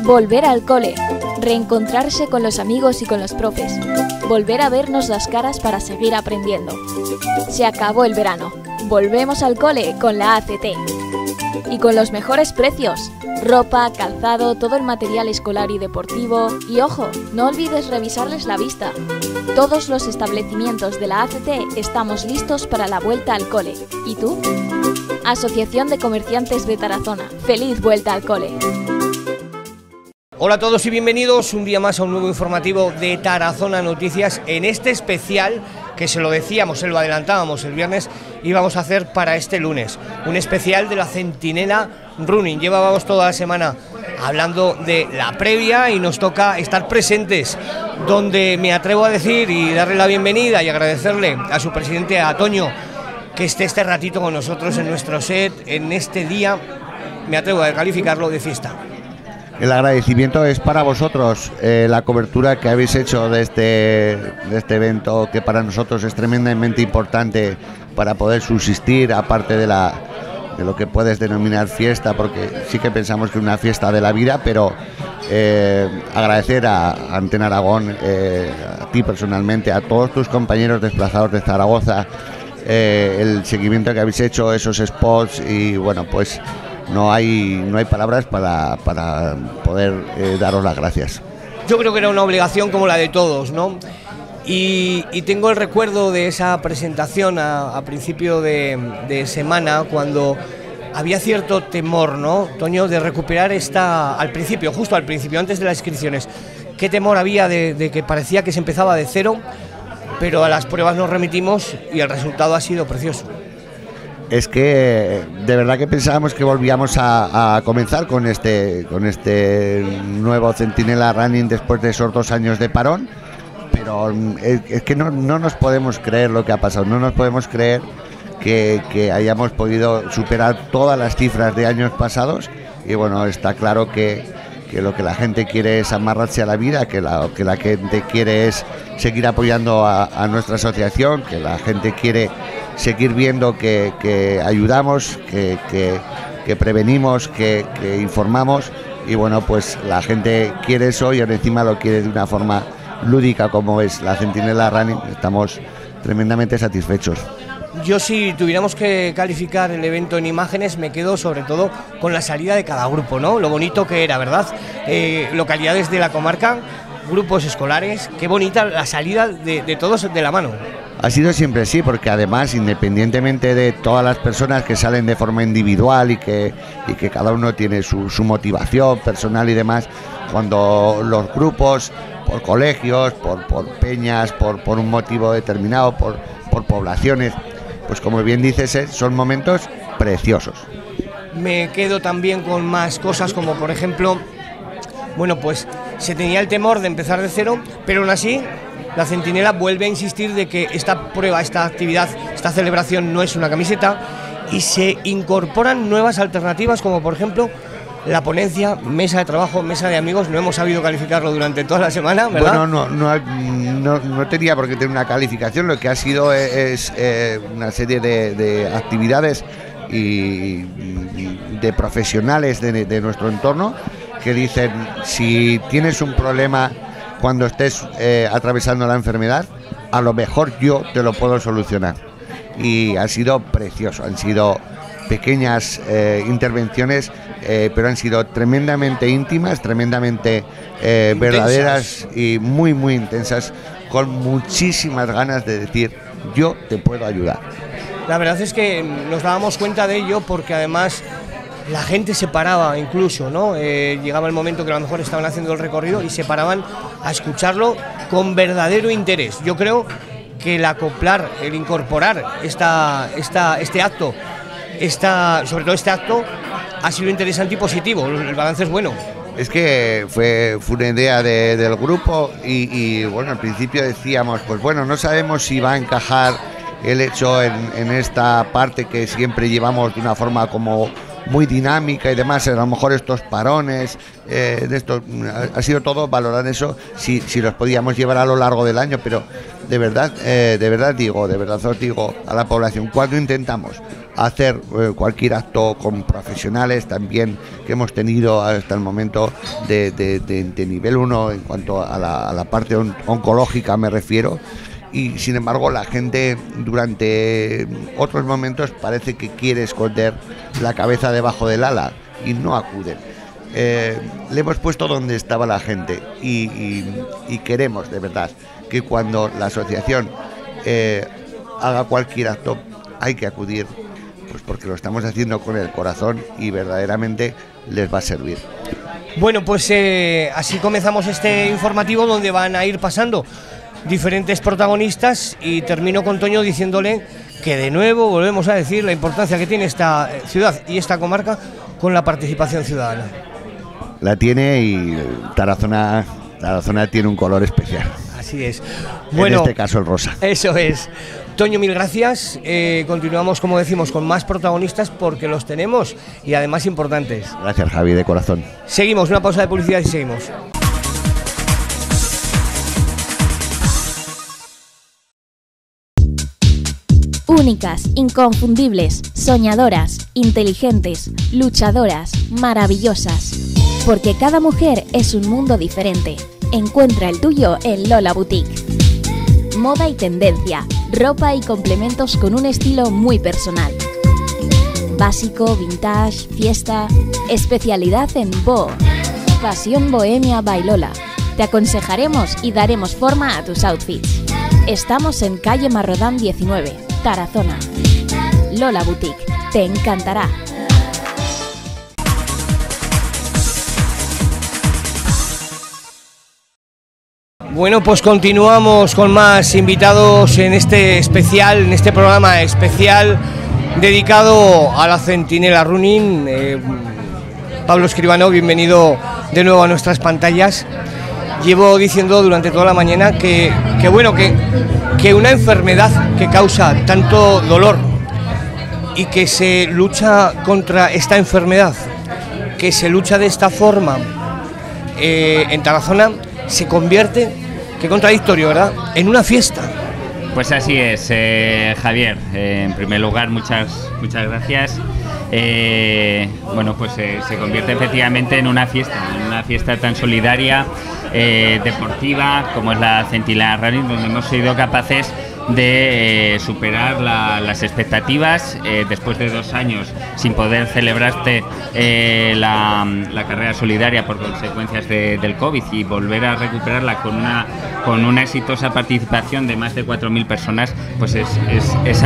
Volver al cole, reencontrarse con los amigos y con los profes, volver a vernos las caras para seguir aprendiendo. Se acabó el verano, volvemos al cole con la ACT. Y con los mejores precios, ropa, calzado, todo el material escolar y deportivo. Y ojo, no olvides revisarles la vista. Todos los establecimientos de la ACT estamos listos para la vuelta al cole. ¿Y tú? Asociación de Comerciantes de Tarazona. ¡Feliz vuelta al cole! Hola a todos y bienvenidos un día más a un nuevo informativo de Tarazona Noticias, en este especial que se lo decíamos, se lo adelantábamos el viernes, íbamos a hacer para este lunes, un especial de la Centinela Running. Llevábamos toda la semana hablando de la previa y nos toca estar presentes, donde me atrevo a decir y darle la bienvenida y agradecerle a su presidente, a Toño, que esté este ratito con nosotros en nuestro set, en este día, me atrevo a calificarlo de fiesta. El agradecimiento es para vosotros, la cobertura que habéis hecho de este evento, que para nosotros es tremendamente importante para poder subsistir, aparte de lo que puedes denominar fiesta, porque sí que pensamos que es una fiesta de la vida, pero agradecer a Antena Aragón, a ti personalmente, a todos tus compañeros desplazados de Zaragoza, el seguimiento que habéis hecho, esos spots y bueno, pues no hay palabras para poder daros las gracias. Yo creo que era una obligación como la de todos, ¿no? Y tengo el recuerdo de esa presentación a principio de semana, cuando había cierto temor, ¿no, Toño, de recuperar al principio, justo al principio, antes de las inscripciones. ¿Qué temor había de que parecía que se empezaba de cero? Pero a las pruebas nos remitimos y el resultado ha sido precioso. Es que de verdad que pensábamos que volvíamos a comenzar con este nuevo Centinela Running después de esos 2 años de parón, pero es que no nos podemos creer lo que ha pasado, no nos podemos creer que hayamos podido superar todas las cifras de años pasados. Y bueno, está claro que lo que la gente quiere es amarrarse a la vida, que la gente quiere es seguir apoyando a nuestra asociación, que la gente quiere seguir viendo que ayudamos, que prevenimos, que informamos, y bueno, pues la gente quiere eso y ahora encima lo quiere de una forma lúdica como es la Centinela Running. Estamos tremendamente satisfechos. Yo, si tuviéramos que calificar el evento en imágenes, me quedo sobre todo con la salida de cada grupo, ¿no? Lo bonito que era, ¿verdad? Localidades de la comarca, grupos escolares, qué bonita la salida de todos de la mano. Ha sido siempre así, porque además, independientemente de todas las personas que salen de forma individual y que cada uno tiene su motivación personal y demás, cuando los grupos, por colegios, por peñas, por un motivo determinado, por poblaciones, pues como bien dices, son momentos preciosos. Me quedo también con más cosas, como por ejemplo, bueno, pues se tenía el temor de empezar de cero, pero aún así la Centinela vuelve a insistir de que esta prueba, esta actividad, esta celebración no es una camiseta, y se incorporan nuevas alternativas, como por ejemplo la ponencia, mesa de trabajo, mesa de amigos. No hemos sabido calificarlo durante toda la semana, ¿verdad? Bueno, no tenía por qué tener una calificación. Lo que ha sido es una serie de actividades y de profesionales de nuestro entorno que dicen: si tienes un problema cuando estés atravesando la enfermedad, a lo mejor yo te lo puedo solucionar. Y ha sido precioso, han sido pequeñas intervenciones, pero han sido tremendamente íntimas, tremendamente verdaderas y muy intensas, con muchísimas ganas de decir: yo te puedo ayudar. La verdad es que nos dábamos cuenta de ello, porque además la gente se paraba incluso, ¿no? Llegaba el momento que a lo mejor estaban haciendo el recorrido y se paraban a escucharlo con verdadero interés. Yo creo que el acoplar, el incorporar este acto, sobre todo este acto, ha sido interesante y positivo. El balance es bueno. Es que fue una idea del grupo y bueno, al principio decíamos, pues bueno, no sabemos si va a encajar el hecho en esta parte que siempre llevamos de una forma como muy dinámica y demás, a lo mejor estos parones, de esto, ha sido todo valorar eso, si los podíamos llevar a lo largo del año, pero de verdad os digo a la población, cuando intentamos hacer cualquier acto con profesionales también que hemos tenido hasta el momento de nivel 1 en cuanto a la parte oncológica me refiero, y sin embargo la gente durante otros momentos parece que quiere esconder la cabeza debajo del ala y no acuden. Le hemos puesto donde estaba la gente y queremos de verdad que cuando la asociación haga cualquier acto hay que acudir, pues porque lo estamos haciendo con el corazón y verdaderamente les va a servir. Bueno, pues así comenzamos este informativo donde van a ir pasando diferentes protagonistas, y termino con Toño diciéndole que de nuevo volvemos a decir la importancia que tiene esta ciudad y esta comarca con la participación ciudadana. La tiene, y Tarazona tiene un color especial. Así es. Bueno, en este caso el rosa. Eso es. Toño, mil gracias. Continuamos, como decimos, con más protagonistas porque los tenemos y además importantes. Gracias, Javi, de corazón. Seguimos, una pausa de publicidad y seguimos. Únicas, inconfundibles, soñadoras, inteligentes, luchadoras, maravillosas. Porque cada mujer es un mundo diferente. Encuentra el tuyo en Lola Boutique. Moda y tendencia, ropa y complementos con un estilo muy personal. Básico, vintage, fiesta, especialidad en boho. Pasión bohemia by Lola. Te aconsejaremos y daremos forma a tus outfits. Estamos en calle Marrodán 19, Tarazona. Lola Boutique, te encantará. Bueno, pues continuamos con más invitados en este especial, en este programa especial dedicado a la Centinela Running. Pablo Escribano, bienvenido de nuevo a nuestras pantallas. Llevo diciendo durante toda la mañana que una enfermedad que causa tanto dolor y que se lucha contra esta enfermedad, que se lucha de esta forma en Tarazona, se convierte, qué contradictorio, ¿verdad?, en una fiesta. Pues así es, Javier. En primer lugar, muchas gracias. Bueno, pues se convierte efectivamente en una fiesta tan solidaria, deportiva, como es la Centinela Running, donde hemos sido capaces de superar las expectativas después de 2 años sin poder celebrarse la carrera solidaria por consecuencias del COVID, y volver a recuperarla con una exitosa participación de más de 4.000 personas, pues es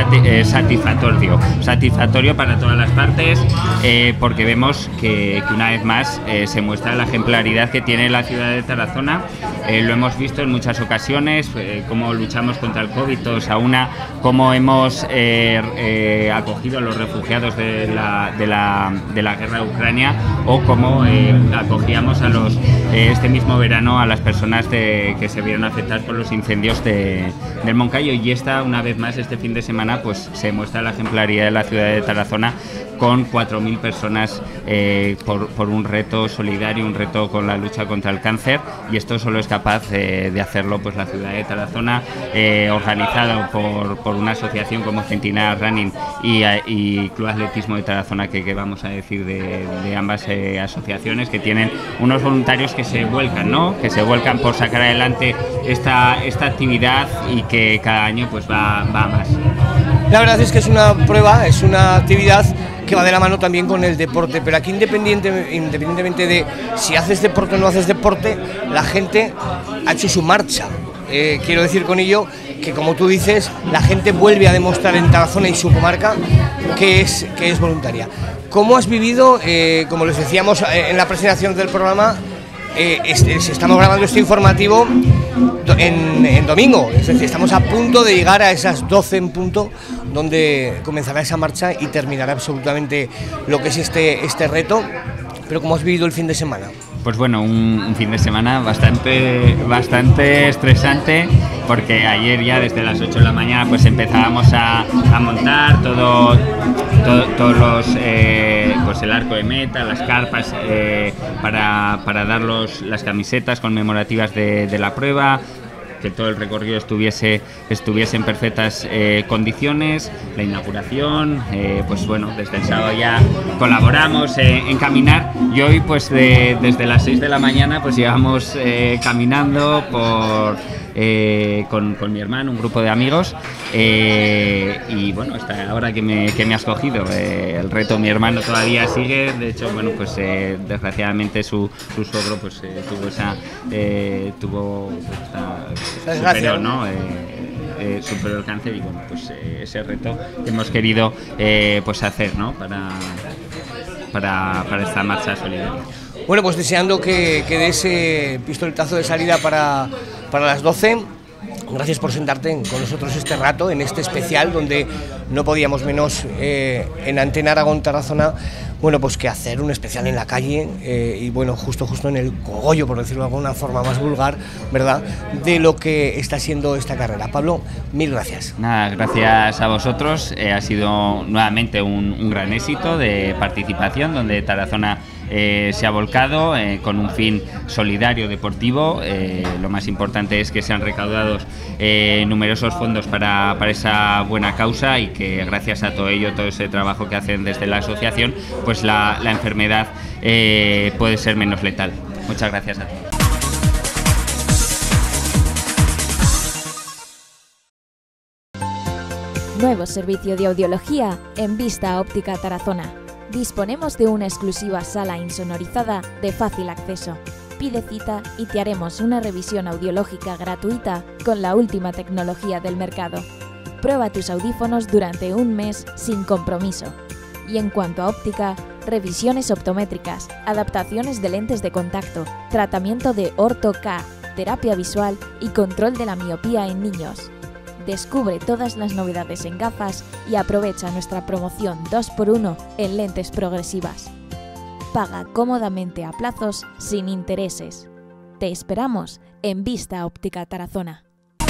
satisfactorio para todas las partes, porque vemos que una vez más se muestra la ejemplaridad que tiene la ciudad de Tarazona. Lo hemos visto en muchas ocasiones, cómo luchamos contra el COVID todos a una, cómo hemos acogido a los refugiados de la guerra de Ucrania, o cómo acogíamos este mismo verano a las personas que se vieron afectadas por los incendios del Moncayo. Y una vez más, este fin de semana, pues se muestra la ejemplaridad de la ciudad de Tarazona, con 4.000 personas por un reto solidario, un reto con la lucha contra el cáncer, y esto solo es capaz de hacerlo pues la ciudad de Tarazona, organizado por una asociación como Centinela Running y Club Atletismo de Tarazona, que vamos a decir de ambas asociaciones, que tienen unos voluntarios que se vuelcan, ¿no?, que se vuelcan por sacar adelante esta actividad, y que cada año pues va más. La verdad es que es una prueba, es una actividad que va de la mano también con el deporte, pero aquí independientemente de si haces deporte o no haces deporte, la gente ha hecho su marcha. Quiero decir con ello que, como tú dices, la gente vuelve a demostrar en Tarazona y su comarca que es voluntaria. ¿Cómo has vivido, como les decíamos en la presentación del programa, estamos grabando este informativo en domingo, es decir, estamos a punto de llegar a esas 12 en punto, donde comenzará esa marcha y terminará absolutamente lo que es este reto? Pero ¿cómo has vivido el fin de semana? Pues bueno, un fin de semana bastante estresante, porque ayer ya desde las 8 de la mañana pues empezábamos a montar todos los pues el arco de meta, las carpas para dar las camisetas conmemorativas de la prueba, que todo el recorrido estuviese en perfectas condiciones, la inauguración, pues bueno, desde el sábado ya colaboramos en caminar, y hoy pues desde las 6 de la mañana pues llevamos caminando con mi hermano, un grupo de amigos, y bueno, hasta ahora que me has cogido, el reto mi hermano todavía sigue. De hecho, bueno, pues desgraciadamente su suegro pues superó, ¿no? Superó el cáncer, y bueno, pues ese reto que hemos querido pues hacer, ¿no? para esta marcha solidaria. Bueno, pues deseando que dé ese pistoletazo de salida para las 12. Gracias por sentarte con nosotros este rato, en este especial, donde no podíamos menos en Antena Aragón Tarazona, bueno, pues que hacer un especial en la calle, y bueno, justo en el cogollo, por decirlo de alguna forma más vulgar, ¿verdad?, de lo que está siendo esta carrera. Pablo, mil gracias. Nada, gracias a vosotros. Ha sido nuevamente un gran éxito de participación, donde Tarazona se ha volcado con un fin solidario deportivo. Lo más importante es que se han recaudado numerosos fondos para esa buena causa, y que gracias a todo ello, todo ese trabajo que hacen desde la asociación, pues la enfermedad puede ser menos letal. Muchas gracias a todos. Nuevo servicio de audiología en Vista Óptica Tarazona. Disponemos de una exclusiva sala insonorizada de fácil acceso. Pide cita y te haremos una revisión audiológica gratuita con la última tecnología del mercado. Prueba tus audífonos durante un mes sin compromiso. Y en cuanto a óptica, revisiones optométricas, adaptaciones de lentes de contacto, tratamiento de orto-K, terapia visual y control de la miopía en niños. Descubre todas las novedades en gafas y aprovecha nuestra promoción 2x1 en lentes progresivas. Paga cómodamente a plazos sin intereses. Te esperamos en Vista Óptica Tarazona.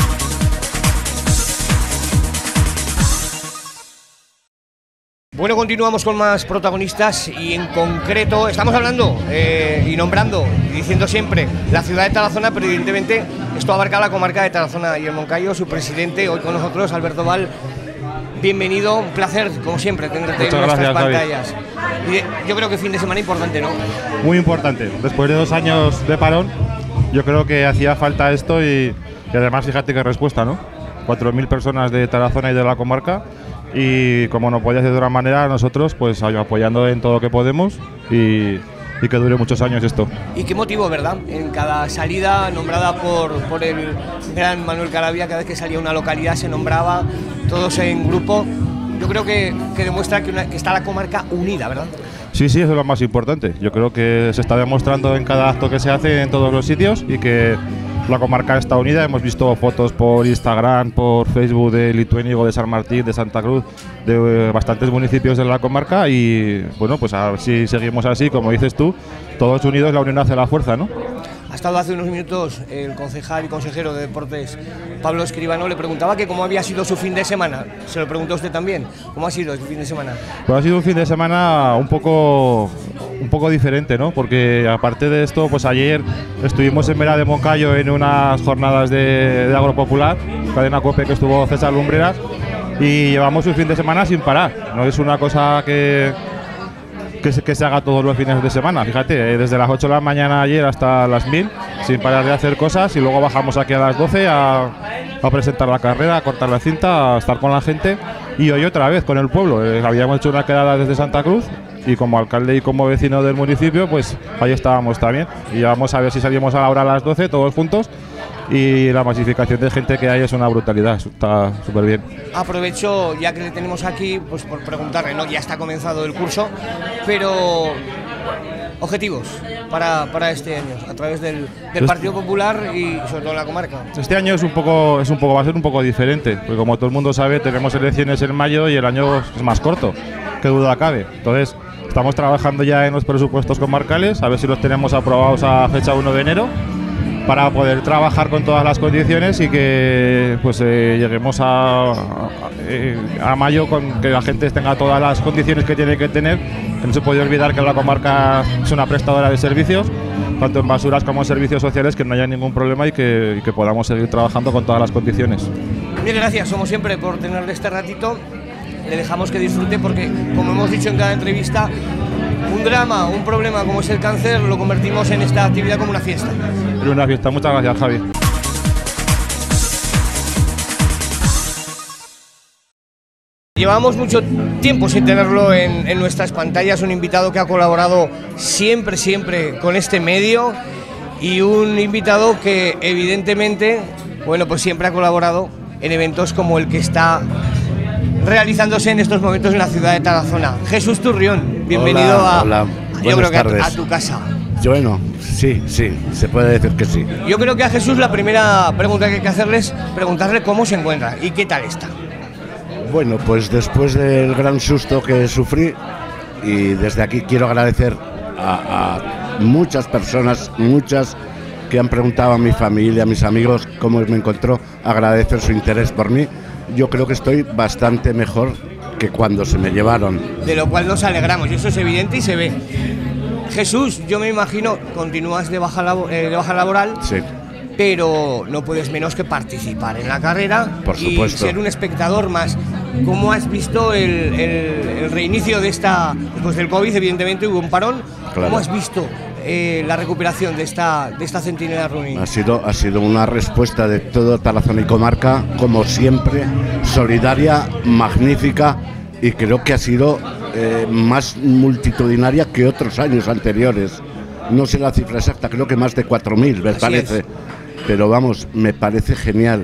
Bueno, continuamos con más protagonistas, y en concreto estamos hablando y nombrando y diciendo siempre la ciudad de Tarazona, pero evidentemente esto abarca la comarca de Tarazona y el Moncayo. Su presidente hoy con nosotros, Alberto Val. Bienvenido, un placer como siempre tenerte en nuestras pantallas. Y yo creo que fin de semana importante, ¿no? Muy importante, después de 2 años de parón, yo creo que hacía falta esto, y además fíjate qué respuesta, ¿no? 4.000 personas de Tarazona y de la comarca. Y como no podía ser de otra manera, nosotros pues apoyando en todo lo que podemos, y que dure muchos años esto. Y qué motivo, ¿verdad? En cada salida nombrada por el gran Manuel Caravia, cada vez que salía una localidad se nombraba, todos en grupo. Yo creo que demuestra que está la comarca unida, ¿verdad? Sí, eso es lo más importante. Yo creo que se está demostrando en cada acto que se hace en todos los sitios, y que la comarca está unida. Hemos visto fotos por Instagram, por Facebook de Lituénigo, de San Martín, de Santa Cruz, de bastantes municipios de la comarca, y bueno, pues a ver si seguimos así, como dices tú, todos unidos, la unión hace la fuerza, ¿no? Ha estado hace unos minutos el concejal y consejero de Deportes, Pablo Escribano. Le preguntaba que cómo había sido su fin de semana. Se lo preguntó a usted también. ¿Cómo ha sido el fin de semana? Pues ha sido un fin de semana un poco diferente, ¿no? Porque aparte de esto, pues ayer estuvimos en Vera de Moncayo en unas jornadas de agropopular, cadena COPE, que estuvo César Lumbreras, y llevamos un fin de semana sin parar. No es una cosa que se haga todos los fines de semana. Fíjate, desde las 8 de la mañana ayer hasta las 1000, sin parar de hacer cosas, y luego bajamos aquí a las 12 a presentar la carrera, a cortar la cinta, a estar con la gente, y hoy otra vez con el pueblo. Habíamos hecho una quedada desde Santa Cruz, y como alcalde y como vecino del municipio, pues ahí estábamos también, y vamos a ver si salimos a la hora a las 12 todos juntos. Y la masificación de gente que hay es una brutalidad, está súper bien. Aprovecho, ya que le tenemos aquí, pues por preguntarle, ¿no? Ya está comenzado el curso, pero objetivos para este año, a través del Partido Popular y sobre todo en la comarca. Este año va a ser un poco diferente, porque como todo el mundo sabe, tenemos elecciones en mayo y el año es más corto, que duda cabe. Entonces, Estamos trabajando ya en los presupuestos comarcales, a ver si los tenemos aprobados a fecha 1 de enero, para poder trabajar con todas las condiciones y que pues lleguemos a mayo con que la gente tenga todas las condiciones que tiene que tener. Que no se puede olvidar que la comarca es una prestadora de servicios, tanto en basuras como en servicios sociales, que no haya ningún problema y que podamos seguir trabajando con todas las condiciones. Mil gracias, como siempre, por tenerle este ratito. Le dejamos que disfrute porque, como hemos dicho en cada entrevista, un drama, un problema como es el cáncer, lo convertimos en esta actividad como una fiesta. Es una fiesta. Muchas gracias, Javi. Llevamos mucho tiempo sin tenerlo en nuestras pantallas, un invitado que ha colaborado siempre con este medio y un invitado que evidentemente, bueno, pues siempre ha colaborado en eventos como el que está realizándose en estos momentos en la ciudad de Tarazona. Jesús Turrión, bienvenido hola. Yo creo que tardes. a tu casa. Bueno, sí, se puede decir que sí. Yo creo que a Jesús la primera pregunta que hay que hacerle es preguntarle cómo se encuentra y qué tal está. Bueno, pues después del gran susto que sufrí, y desde aquí quiero agradecer a muchas personas, que han preguntado a mi familia, a mis amigos cómo me encontró, agradecer su interés por mí. Yo creo que estoy bastante mejor que cuando se me llevaron. De lo cual nos alegramos, y eso es evidente y se ve. Jesús, yo me imagino, continúas de baja laboral, Sí. pero no puedes menos que participar en la carrera. Por supuesto. Y ser un espectador más. ¿Cómo has visto el reinicio de esta, después del COVID, evidentemente hubo un parón? Claro. ¿Cómo has visto la recuperación de esta Centinela Running? Ha sido una respuesta de todo Tarazona y comarca, como siempre, solidaria, magnífica, y creo que ha sido más multitudinaria que otros años anteriores. No sé la cifra exacta, creo que más de 4.000, me parece. Pero vamos, me parece genial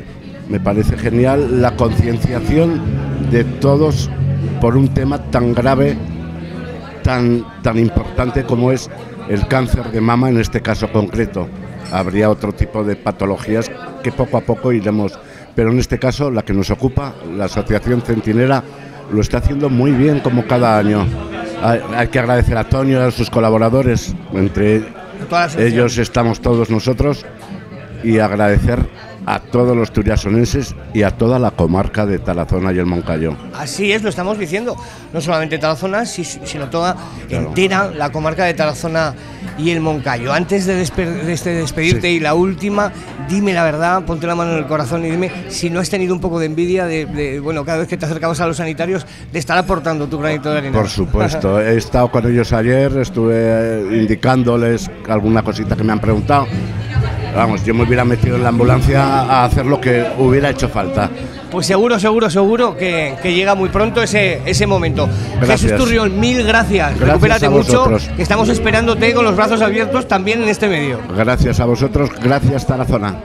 la concienciación de todos por un tema tan grave, tan importante como es el cáncer de mama en este caso concreto. Habría otro tipo de patologías que poco a poco iremos, pero en este caso la que nos ocupa, la Asociación Centinela, lo está haciendo muy bien como cada año. Hay que agradecer a Toño y a sus colaboradores, entre ellos estamos todos nosotros, y agradecer a todos los turiasonenses y a toda la comarca de Tarazona y el Moncayo. Así es, lo estamos diciendo, no solamente Tarazona, sino toda entera la comarca de Tarazona y el Moncayo. Antes de despedirte, sí, y la última, dime la verdad, ponte la mano en el corazón y dime si no has tenido un poco de envidia bueno, cada vez que te acercabas a los sanitarios, de estar aportando tu granito de arena. Por supuesto, he estado con ellos ayer, estuve indicándoles alguna cosita que me han preguntado. Vamos, yo me hubiera metido en la ambulancia a hacer lo que hubiera hecho falta. Pues seguro que llega muy pronto ese momento. Gracias. Jesús Turrión, mil gracias. Recupérate mucho, que estamos esperándote con los brazos abiertos también en este medio. Gracias a vosotros, gracias Tarazona.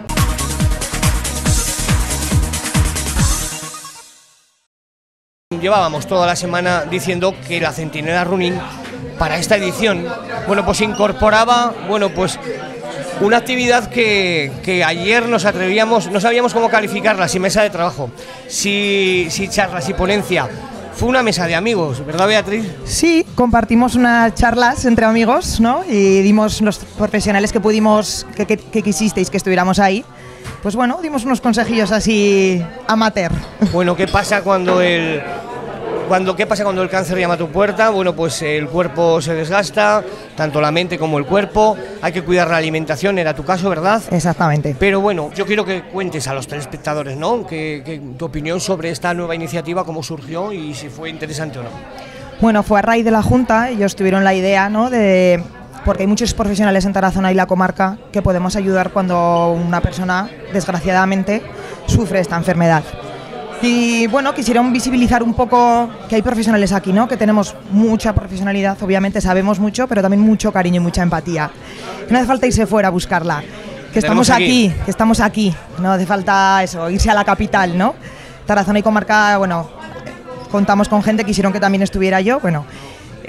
Llevábamos toda la semana diciendo que la Centinela Running para esta edición, bueno, pues incorporaba, bueno, pues una actividad que ayer no sabíamos cómo calificarla, si mesa de trabajo, si charlas, si ponencia. Fue una mesa de amigos, ¿verdad, Beatriz? Sí, compartimos unas charlas entre amigos, ¿no? Y dimos los profesionales que pudimos, que quisisteis que estuviéramos ahí. Pues bueno, dimos unos consejillos así amateur. Bueno, ¿qué pasa cuando el cáncer llama a tu puerta? Bueno, pues el cuerpo se desgasta, tanto la mente como el cuerpo. Hay que cuidar la alimentación, era tu caso, ¿verdad? Exactamente. Pero bueno, yo quiero que cuentes a los telespectadores, ¿no? Que tu opinión sobre esta nueva iniciativa, cómo surgió y si fue interesante o no. Bueno, fue a raíz de la Junta, ellos tuvieron la idea, ¿no? Porque hay muchos profesionales en Tarazona y la comarca que podemos ayudar cuando una persona, desgraciadamente, sufre esta enfermedad. Y bueno, quisieron visibilizar un poco que hay profesionales aquí, ¿no? Que tenemos mucha profesionalidad, obviamente sabemos mucho, pero también mucho cariño y mucha empatía. No hace falta irse fuera a buscarla, que estamos aquí, no hace falta eso, irse a la capital, ¿no? Tarazona y comarca, bueno, contamos con gente, quisieron que también estuviera yo, bueno.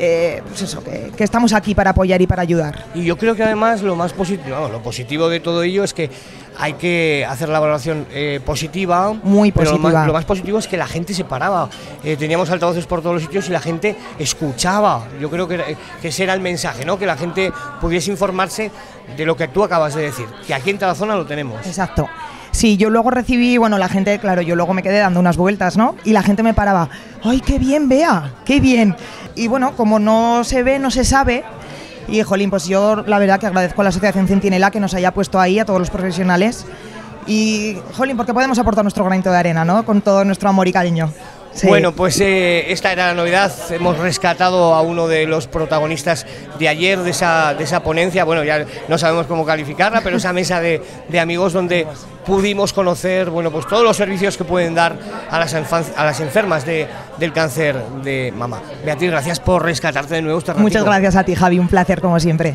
pues eso, que estamos aquí para apoyar y para ayudar. Y yo creo que además lo positivo de todo ello es que hay que hacer la valoración positiva. Muy positiva. Pero lo más positivo es que la gente se paraba. Teníamos altavoces por todos los sitios y la gente escuchaba. Yo creo que ese era el mensaje, ¿no? Que la gente pudiese informarse de lo que tú acabas de decir, que aquí en Tarazona lo tenemos. Exacto. Sí, yo luego recibí, bueno, la gente, claro, yo luego me quedé dando unas vueltas, ¿no? Y la gente me paraba, ¡ay, qué bien, Bea! ¡Qué bien! Y bueno, como no se ve, no se sabe. Y, jolín, pues yo la verdad que agradezco a la Asociación Centinela que nos haya puesto ahí, a todos los profesionales. Y, jolín, porque podemos aportar nuestro granito de arena, ¿no? Con todo nuestro amor y cariño. Sí. Bueno, pues esta era la novedad. Hemos rescatado a uno de los protagonistas de ayer, de esa ponencia. Bueno, ya no sabemos cómo calificarla, pero esa mesa de amigos donde pudimos conocer, bueno, pues todos los servicios que pueden dar a las enfermas del cáncer de mama. Beatriz, gracias por rescatarte de nuevo este ratito. Muchas gracias a ti, Javi, un placer como siempre.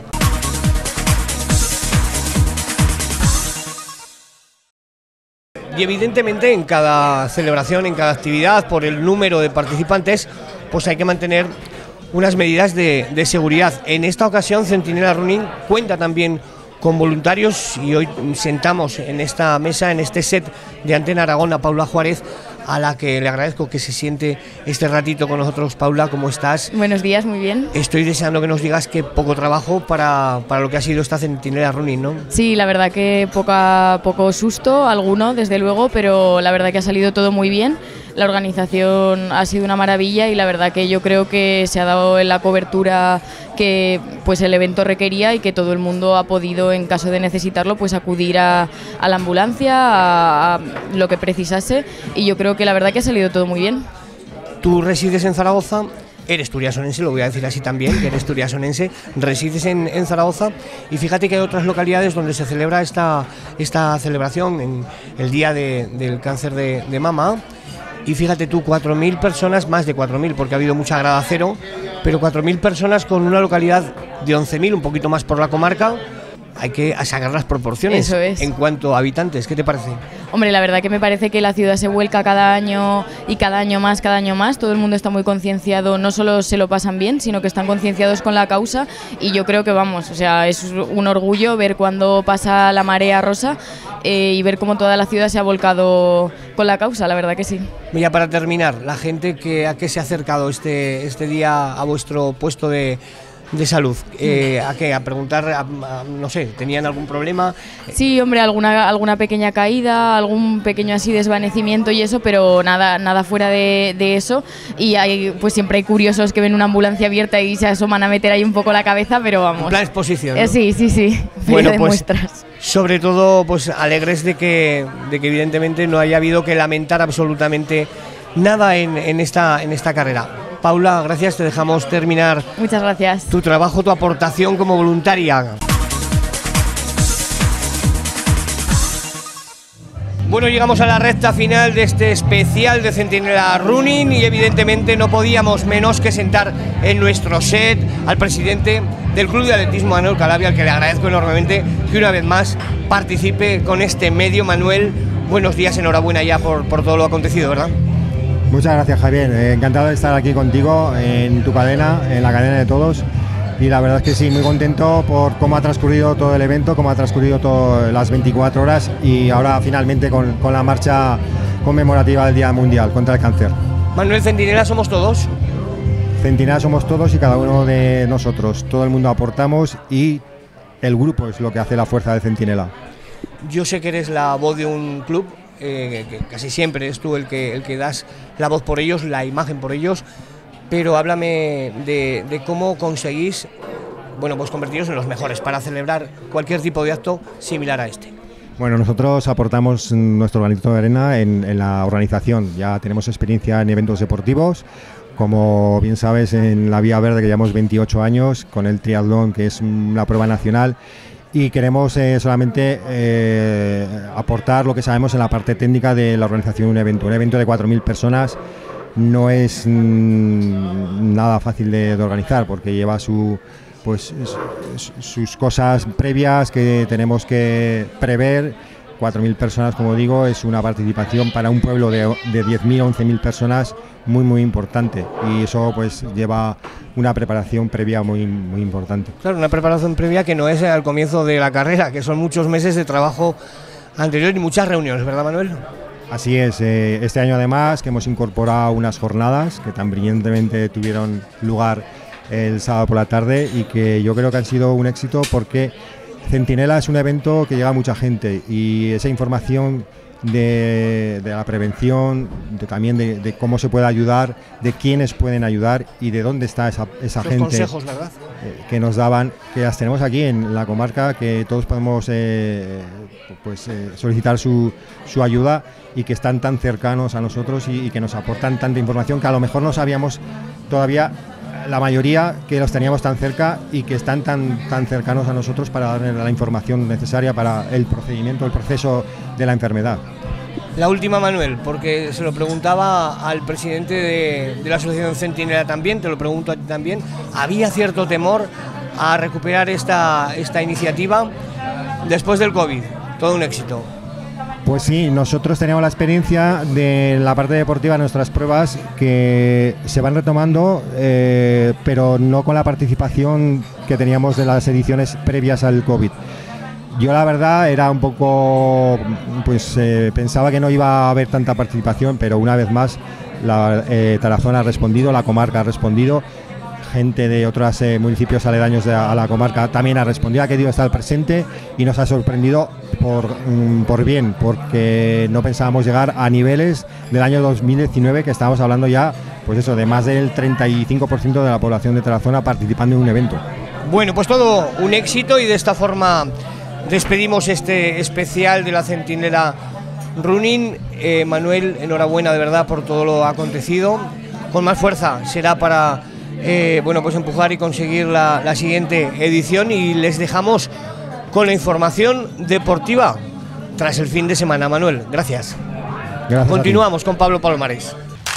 Y evidentemente en cada celebración, en cada actividad, por el número de participantes, pues hay que mantener unas medidas de seguridad. En esta ocasión Centinela Running cuenta también con voluntarios y hoy sentamos en esta mesa, en este set de Antena Aragón, a Paula Juárez, a la que le agradezco que se siente este ratito con nosotros. Paula, ¿cómo estás? Buenos días, muy bien. Estoy deseando que nos digas que poco trabajo para lo que ha sido esta Centinela Running, ¿no? Sí, la verdad que poco susto, alguno desde luego, pero la verdad que ha salido todo muy bien. La organización ha sido una maravilla y la verdad que yo creo que se ha dado en la cobertura que pues el evento requería y que todo el mundo ha podido, en caso de necesitarlo, pues acudir a la ambulancia, a lo que precisase, y yo creo que la verdad que ha salido todo muy bien. Tú resides en Zaragoza, eres turiasonense, lo voy a decir así también, que eres turiasonense, resides en Zaragoza, y fíjate que hay otras localidades donde se celebra esta celebración en el Día del Cáncer de Mama. Y fíjate tú, 4.000 personas, más de 4.000, porque ha habido mucha grada cero, pero 4.000 personas con una localidad de 11.000, un poquito más por la comarca. Hay que sacar las proporciones. Eso es. En cuanto a habitantes. ¿Qué te parece? Hombre, la verdad que me parece que la ciudad se vuelca cada año y cada año más. Todo el mundo está muy concienciado, no solo se lo pasan bien, sino que están concienciados con la causa, y yo creo que vamos, o sea, es un orgullo ver cuando pasa la marea rosa y ver cómo toda la ciudad se ha volcado con la causa, la verdad que sí. Mira, para terminar, la gente ¿a qué se ha acercado este día a vuestro puesto de salud? ¿A qué? ¿A preguntar? No sé, ¿tenían algún problema? Sí, hombre, alguna pequeña caída, algún pequeño así desvanecimiento y eso, pero nada fuera de eso. Y pues siempre hay curiosos que ven una ambulancia abierta y se asoman a meter ahí un poco la cabeza, pero vamos. En plan exposición, ¿no? Sí. Bueno, de pues muestras. Sobre todo, pues alegres de que evidentemente no haya habido que lamentar absolutamente nada en esta carrera. Paula, gracias, te dejamos terminar. Muchas gracias. Tu trabajo, tu aportación como voluntaria. Bueno, llegamos a la recta final de este especial de Centinela Running y evidentemente no podíamos menos que sentar en nuestro set al presidente del Club de Atletismo, Manuel Calabia, al que le agradezco enormemente que una vez más participe con este medio. Manuel, buenos días, enhorabuena ya por todo lo acontecido, ¿verdad? Muchas gracias, Javier. Encantado de estar aquí contigo en tu cadena, en la cadena de todos. Y la verdad es que sí, muy contento por cómo ha transcurrido todo el evento, cómo ha transcurrido todas las 24 horas y ahora finalmente con la marcha conmemorativa del Día Mundial contra el Cáncer. Manuel, Centinela somos todos. Centinela somos todos y cada uno de nosotros. Todo el mundo aportamos y el grupo es lo que hace la fuerza de Centinela. Yo sé que eres la voz de un club. Que casi siempre eres tú el que das la voz por ellos, la imagen por ellos, pero háblame de cómo conseguís, bueno, pues convertiros en los mejores para celebrar cualquier tipo de acto similar a este. Bueno, nosotros aportamos nuestro granito de arena en la organización. Ya tenemos experiencia en eventos deportivos, como bien sabes, en la Vía Verde, que llevamos 28 años, con el triatlón, que es una prueba nacional. Y queremos solamente aportar lo que sabemos en la parte técnica de la organización de un evento. Un evento de 4.000 personas no es nada fácil de organizar, porque lleva sus cosas previas que tenemos que prever 4.000 personas, como digo, es una participación para un pueblo de 10.000 o 11.000 personas muy importante, y eso pues lleva una preparación previa muy importante. Claro, una preparación previa que no es al comienzo de la carrera, que son muchos meses de trabajo anterior y muchas reuniones, ¿verdad, Manuel? Así es, este año además que hemos incorporado unas jornadas que tan brillantemente tuvieron lugar el sábado por la tarde y que yo creo que han sido un éxito, porque Centinela es un evento que llega a mucha gente, y esa información de la prevención, también de cómo se puede ayudar, de quiénes pueden ayudar y de dónde está esa gente, consejos, ¿verdad? Que nos daban, que las tenemos aquí en la comarca, que todos podemos solicitar su ayuda, y que están tan cercanos a nosotros y que nos aportan tanta información que a lo mejor no sabíamos todavía, la mayoría, que los teníamos tan cerca y que están tan cercanos a nosotros para darles la información necesaria para el procedimiento, el proceso de la enfermedad. La última, Manuel, porque se lo preguntaba al presidente de la Asociación Centinela también, te lo pregunto a ti también, ¿había cierto temor a recuperar esta iniciativa después del COVID? Todo un éxito. Pues sí, nosotros teníamos la experiencia de la parte deportiva de nuestras pruebas, que se van retomando, pero no con la participación que teníamos de las ediciones previas al COVID. Yo la verdad era un poco, pensaba que no iba a haber tanta participación, pero una vez más Tarazona ha respondido, la comarca ha respondido, gente de otros municipios aledaños a la comarca también ha respondido, ha querido estar presente, y nos ha sorprendido por bien, porque no pensábamos llegar a niveles del año 2019, que estábamos hablando ya de más del 35% de la población de Tarazona participando en un evento. Bueno, pues todo un éxito, y de esta forma despedimos este especial de la Centinela Running. Manuel, enhorabuena de verdad por todo lo acontecido. Con más fuerza será para empujar y conseguir la siguiente edición, y les dejamos con la información deportiva tras el fin de semana. Manuel, gracias. Continuamos con Pablo Palomares.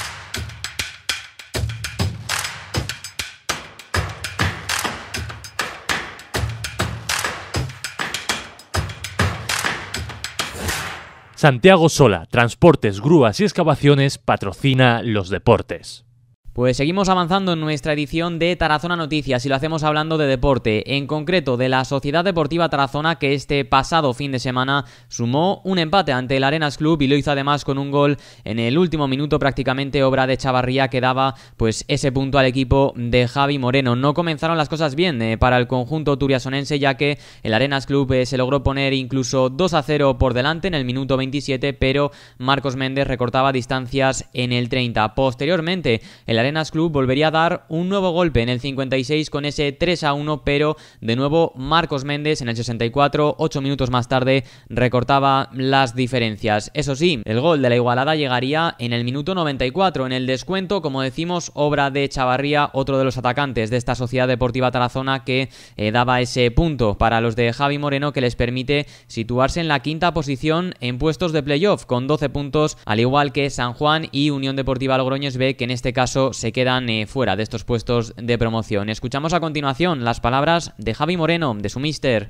Santiago Sola, Transportes, Grúas y Excavaciones patrocina los deportes. Pues seguimos avanzando en nuestra edición de Tarazona Noticias, y lo hacemos hablando de deporte, en concreto de la Sociedad Deportiva Tarazona, que este pasado fin de semana sumó un empate ante el Arenas Club, y lo hizo además con un gol en el último minuto, prácticamente obra de Chavarría, que daba pues ese punto al equipo de Javi Moreno. No comenzaron las cosas bien para el conjunto turiasonense, ya que el Arenas Club se logró poner incluso 2-0 por delante en el minuto 27, pero Marcos Méndez recortaba distancias en el 30. Posteriormente, el Arenas Club volvería a dar un nuevo golpe en el 56 con ese 3-1, pero de nuevo Marcos Méndez en el 64, 8 minutos más tarde, recortaba las diferencias. Eso sí, el gol de la igualada llegaría en el minuto 94, en el descuento, como decimos, obra de Chavarría, otro de los atacantes de esta Sociedad Deportiva Tarazona, que daba ese punto para los de Javi Moreno, que les permite situarse en la quinta posición en puestos de playoff con 12 puntos, al igual que San Juan y Unión Deportiva Logroñés B, que en este caso se quedan fuera de estos puestos de promoción. Escuchamos a continuación las palabras de Javi Moreno, de su míster.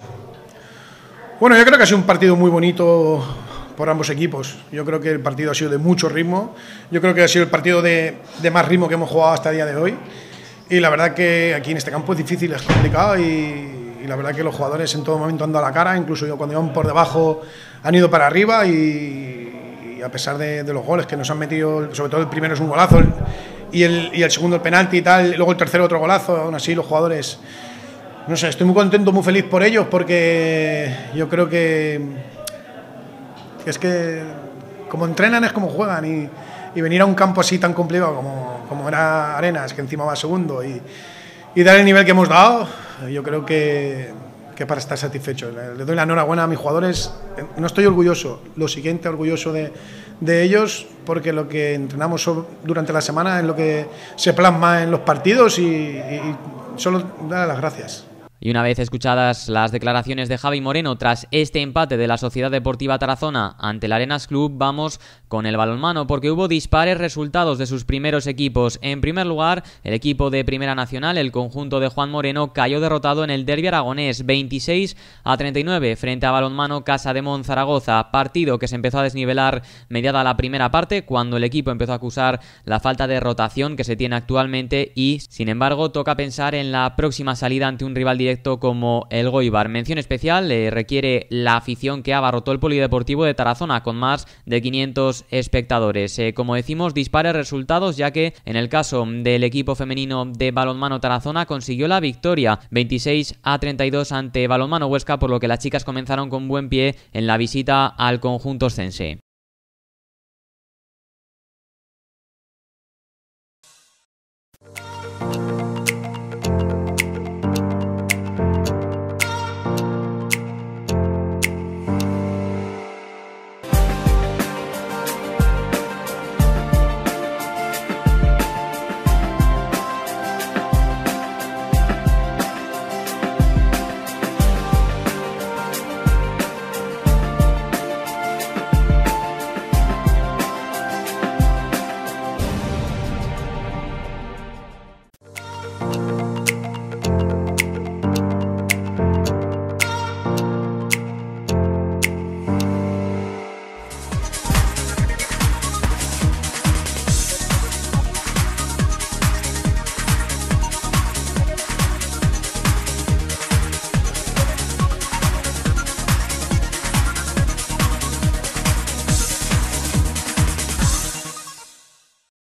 Bueno, yo creo que ha sido un partido muy bonito por ambos equipos. Yo creo que el partido ha sido de mucho ritmo. Yo creo que ha sido el partido de más ritmo que hemos jugado hasta el día de hoy. Y la verdad que aquí en este campo es difícil, es complicado, y la verdad que los jugadores en todo momento han dado la cara, incluso cuando iban por debajo han ido para arriba, y a pesar de los goles que nos han metido, sobre todo el primero es un golazo y el segundo el penalti y tal, y luego el tercero otro golazo, aún así los jugadores, no sé, estoy muy contento, muy feliz por ellos, porque yo creo que es que como entrenan es como juegan, y venir a un campo así tan complicado como era Arenas, que encima va segundo, y dar el nivel que hemos dado, yo creo que para estar satisfecho. Le doy la enhorabuena a mis jugadores. No estoy orgulloso, lo siguiente, orgulloso de ellos, porque lo que entrenamos durante la semana es lo que se plasma en los partidos, y solo dar las gracias. Y una vez escuchadas las declaraciones de Javi Moreno tras este empate de la Sociedad Deportiva Tarazona ante el Arenas Club, vamos con el balonmano, porque hubo dispares resultados de sus primeros equipos. En primer lugar, el equipo de Primera Nacional, el conjunto de Juan Moreno, cayó derrotado en el derbi aragonés 26-39 frente a Balonmano Casademont Zaragoza, partido que se empezó a desnivelar mediada la primera parte, cuando el equipo empezó a acusar la falta de rotación que se tiene actualmente y, sin embargo, toca pensar en la próxima salida ante un rival directo como el Goibar. Mención especial requiere la afición que abarrotó el Polideportivo de Tarazona con más de 500 espectadores. Como decimos, dispares resultados, ya que en el caso del equipo femenino de Balonmano Tarazona consiguió la victoria 26-32 ante Balonmano Huesca, por lo que las chicas comenzaron con buen pie en la visita al conjunto oscense.